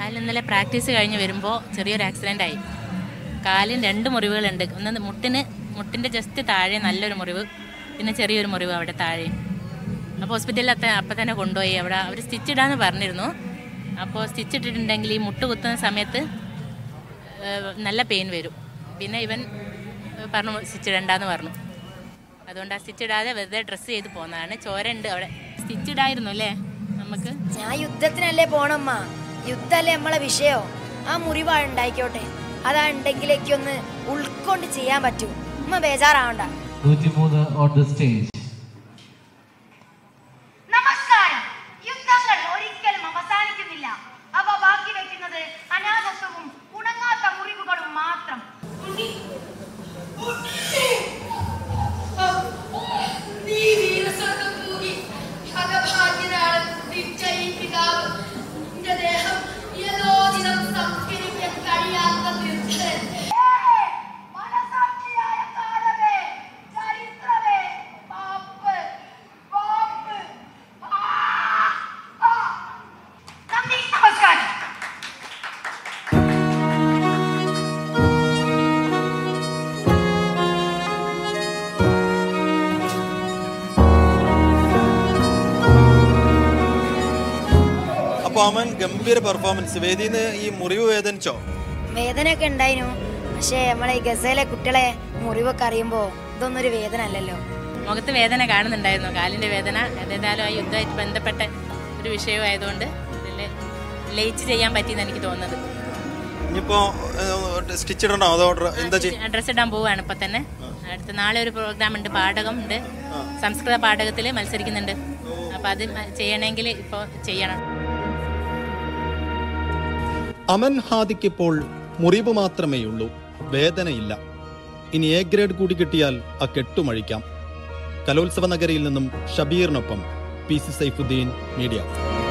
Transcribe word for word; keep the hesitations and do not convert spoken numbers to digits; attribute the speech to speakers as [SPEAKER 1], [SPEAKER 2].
[SPEAKER 1] കാലിൽ ഇന്നലെ പ്രാക്ടീസ് കഴിഞ്ഞ് വരുമ്പോൾ ചെറിയൊരു ആക്സിഡൻ്റ് ആയി. കാലിന് രണ്ട് മുറിവുകളുണ്ട്. ഒന്ന് മുട്ടിന് മുട്ടിൻ്റെ ജസ്റ്റ് താഴെ നല്ലൊരു മുറിവ്, പിന്നെ ചെറിയൊരു മുറിവ് അവിടെ താഴെ. അപ്പോൾ ഹോസ്പിറ്റലിൽ അത്ത അപ്പം തന്നെ കൊണ്ടുപോയി. അവിടെ അവർ സ്റ്റിച്ച് ഇടാമെന്ന് പറഞ്ഞിരുന്നു. അപ്പോൾ സ്റ്റിച്ച് ഇട്ടിട്ടുണ്ടെങ്കിൽ ഈ മുട്ട് കുത്തുന്ന സമയത്ത് നല്ല പെയിൻ വരും. പിന്നെ ഇവൻ പറഞ്ഞു സ്റ്റിച്ച് ഇടണ്ടെന്ന് പറഞ്ഞു. അതുകൊണ്ട് ആ സ്റ്റിച്ച് ഇടാതെ വെറുതെ ഡ്രസ്സ് ചെയ്ത് പോകുന്നതാണ്. ചോര ഉണ്ട് അവിടെ. സ്റ്റിച്ച് ഇടായിരുന്നു അല്ലേ നമുക്ക്?
[SPEAKER 2] ഞാൻ യുദ്ധത്തിനല്ലേ പോണമ്മ, യുദ്ധമല്ലേ നമ്മളെ വിഷയോ. ആ മുറിവാ ഉണ്ടായിക്കോട്ടെ, അതാ ഉണ്ടെങ്കിലേക്കൊന്ന് ഉൾക്കൊണ്ട് ചെയ്യാൻ പറ്റൂ. അമ്മ ബേജാറാവണ്ട.
[SPEAKER 3] നമസ്കാരം. യുദ്ധങ്ങൾ ഒരിക്കലും അവസാനിക്കുന്നില്ല. അവ ബാക്കി വെക്കുന്നത് അനാഥത്വവും ഉണങ്ങാത്ത മുറിവുകളും മാത്രം.
[SPEAKER 4] ഗംഭീര പെർഫോമൻസ്. വേദിന്ന് ഈ മുറിവ് വേദനിച്ചോ?
[SPEAKER 2] വേദനയൊക്കെ ഉണ്ടായിരുന്നു. പക്ഷേ നമ്മളെ ഈ ഗസയിലെ കുട്ടികളെ മുറിവൊക്കെ അറിയുമ്പോ ഇതൊന്നും ഒരു വേദന അല്ലല്ലോ.
[SPEAKER 1] മുഖത്ത് വേദന കാണുന്നുണ്ടായിരുന്നു, കാലിന്റെ വേദന. ഏതായാലും ആ യുദ്ധമായിട്ട് ബന്ധപ്പെട്ട ഒരു വിഷയമായതുകൊണ്ട് ലയിച്ച് ചെയ്യാൻ പറ്റിയെന്ന് എനിക്ക് തോന്നുന്നത്.
[SPEAKER 4] ഇനിയിപ്പോ സ്റ്റിച്ച് ഇടണോ അതോ എന്താ ചെയ്യുക?
[SPEAKER 1] ഡ്രസ് ഇടാൻ പോവാണ് ഇപ്പൊ തന്നെ. അടുത്ത നാളെ ഒരു പ്രോഗ്രാം ഉണ്ട്, പാഠകം ഉണ്ട്. സംസ്കൃത പാഠകത്തിൽ മത്സരിക്കുന്നുണ്ട്. അപ്പൊ അത് ചെയ്യണമെങ്കിൽ ഇപ്പൊ ചെയ്യണം.
[SPEAKER 5] അമൻ ഹാദിക്കിപ്പോൾ മുറിവ് മാത്രമേയുള്ളൂ, വേദനയില്ല. ഇനി എ ഗ്രേഡ് കൂടി കിട്ടിയാൽ ആ കെട്ടുമഴിക്കാം. കലോത്സവ നഗരിയിൽ നിന്നും ഷബീറിനൊപ്പം പി സി സൈഫുദ്ദീൻ, മീഡിയ.